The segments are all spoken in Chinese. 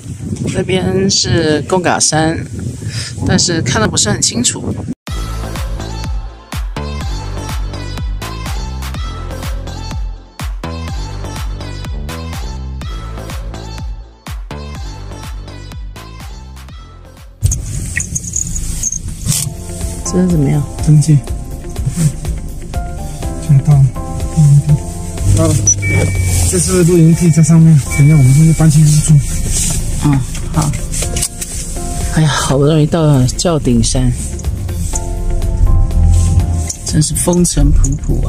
那边是贡嘎山，但是看得不是很清楚。这是怎么样？ 登记。现在到了露营地，到了。这是露营地在上面，等一下我们就搬进去住。 好。哎呀，好不容易到了教顶山，真是风尘仆仆啊！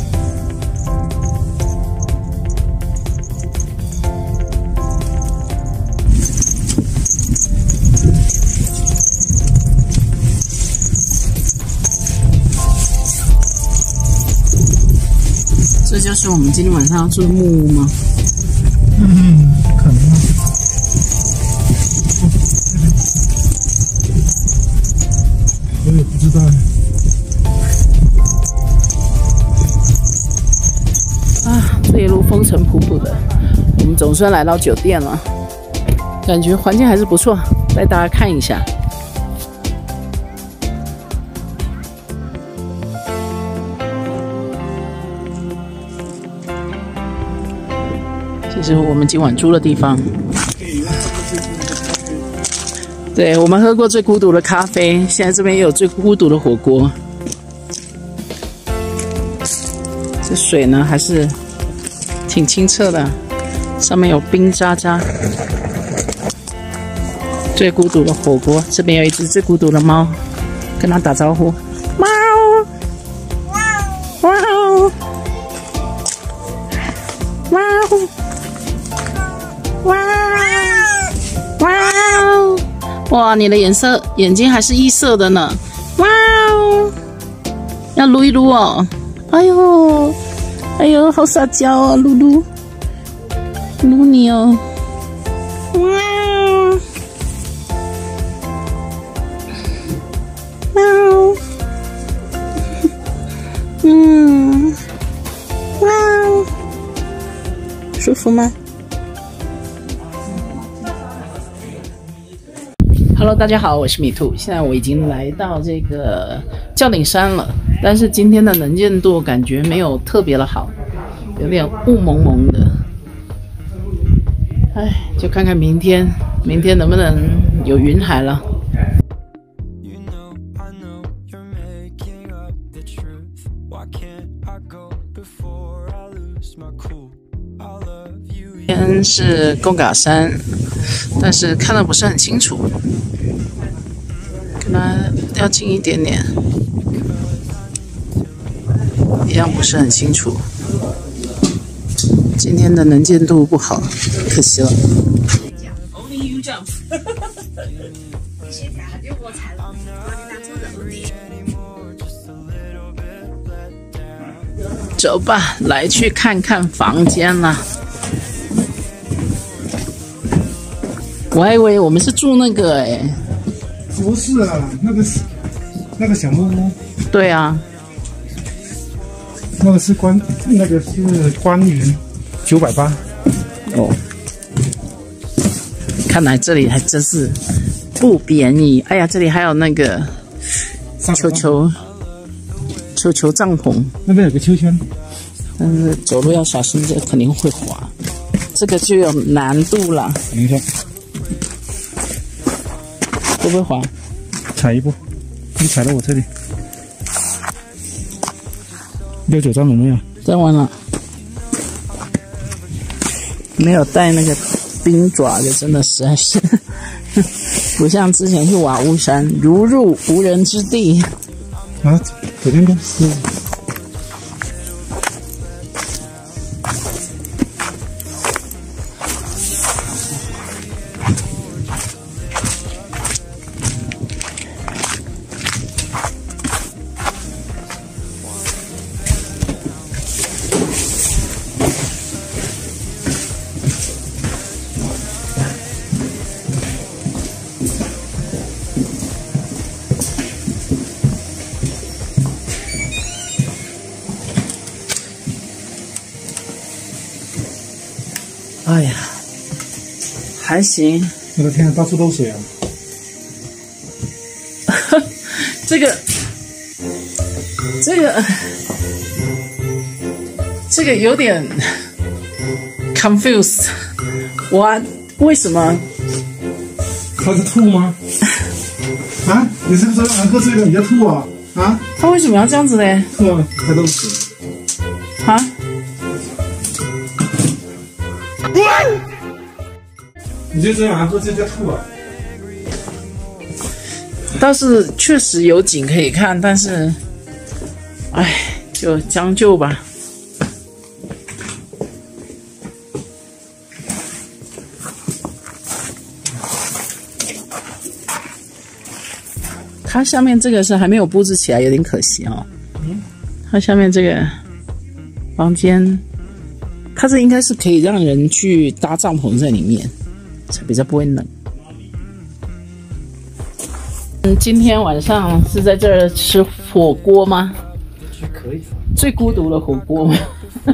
这就是我们今天晚上要住的木屋吗？ 可能啊。我也不知道。 啊，这一路风尘仆仆的，我们总算来到酒店了，感觉环境还是不错，带大家看一下。这是我们今晚住的地方。对，我们喝过最孤独的咖啡，现在这边也有最孤独的火锅。这水呢还是挺清澈的，上面有冰渣渣。最孤独的火锅，这边有一只最孤独的猫，跟它打招呼，猫，猫，猫。哇哇！哇，你的眼睛还是异色的呢！哇哦，要撸一撸哦！哎呦，哎呦，好撒娇啊，撸撸，撸你哦！哇，喵，哇，舒服吗？Hello， 大家好，我是米兔。现在我已经来到这个教顶山了，但是今天的能见度感觉没有特别的好，有点雾蒙蒙的。哎，就看看明天能不能有云海了。这边是贡嘎山，但是看得不是很清楚，可能要近一点点，一样不是很清楚。今天的能见度不好，可惜了。走吧，来去看看房间啦。我还以为我们是住那个不是啊，那个小木屋。 对啊， 那个是关云980。 哦，看来这里还真是不便宜。哎呀，这里还有那个球帐篷， 那边有个秋千， 但是走路要小心，这肯定会滑，这个就有难度了。 等一下。 会不会滑？ 踩一步，你踩到我这里。69站有没有？ 站完了，没有带那个冰爪的，真的实在是不像之前去瓦屋山，如入无人之地。 啊，左边边是。 哎呀，还行， 我的天，到处都水啊！ 这个有点 confused。为什么？ 他是吐吗？啊？你是不是喝醉了你要吐啊？啊？ 他为什么要这样子呢？ 吐啊，太都水。 啊？ 你就这样喝醉就吐啊？ 倒是确实有景可以看，但是，哎，就将就吧。它下面这个是还没有布置起来，有点可惜哦。它下面这个房间，它这应该是可以让人去搭帐篷在里面，才比较不会冷。今天晚上是在这儿吃火锅吗？ 可以。 最孤独的火锅吗？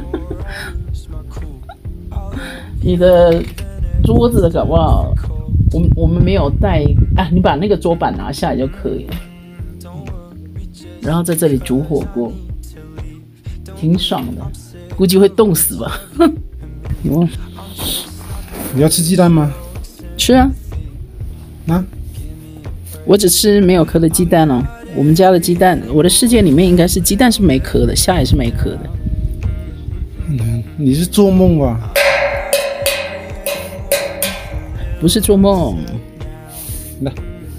你的桌子搞不好，我们没有带啊，你把那个桌板拿下来就可以了。然后在这里煮火锅，挺爽的，估计会冻死吧。 你要吃鸡蛋吗？ 吃啊。 啊？ 我只吃没有壳的鸡蛋哦。我们家的鸡蛋，我的世界里面应该是鸡蛋是没壳的，虾也是没壳的。 你是做梦吧？ 不是做梦。 来，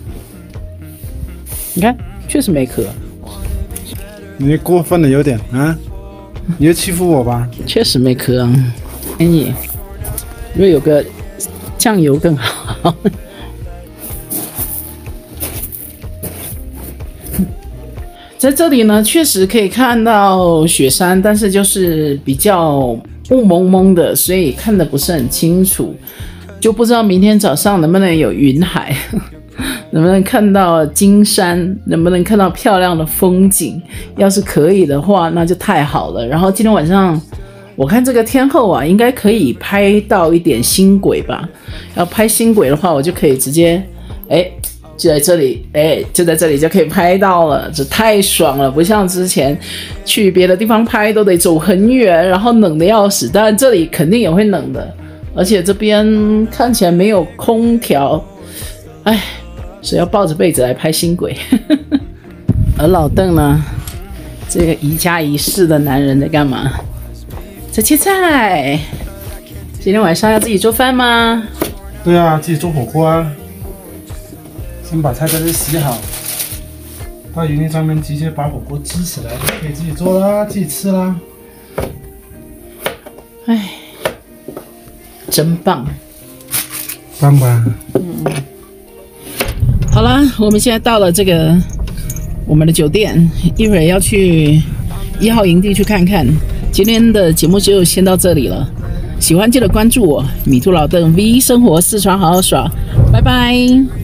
你看，确实没壳。 你过分了有点啊！你要欺负我吧？ 确实没壳啊。你如果有个酱油更好。在这里呢，确实可以看到雪山，但是就是比较雾蒙蒙的，所以看得不是很清楚，就不知道明天早上能不能有云海，能不能看到金山，能不能看到漂亮的风景。要是可以的话，那就太好了。然后今天晚上，我看这个天候啊，应该可以拍到一点星轨吧。要拍星轨的话，我就可以直接，就在这里，就在这里就可以拍到了，这太爽了！不像之前去别的地方拍都得走很远，然后冷的要死。当然这里肯定也会冷的，而且这边看起来没有空调，所以要抱着被子来拍星轨。而老邓呢，这个宜家宜室的男人在干嘛？在切菜。今天晚上要自己做饭吗？ 对啊，自己做火锅啊。先把菜在这洗好，到云上面直接把火锅支起来，就可以自己做啦，自己吃啦。 真棒， 棒吧？ 好了，我们现在到了这个我们的酒店，一会儿要去1号营地去看看。今天的节目就先到这里了，喜欢记得关注我，米兔老邓 V 生活四川好好耍，拜拜。